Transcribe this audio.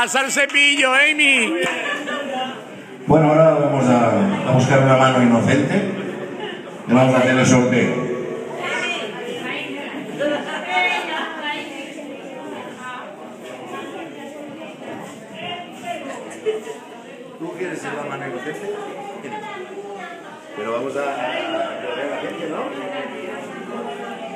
pasa el cepillo, Amy? Bueno, ahora vamos a buscar una mano inocente. Le vamos a hacer el sorteo. ¿Tú quieres ser la mano inocente? Pero vamos a... la gente, ¿no?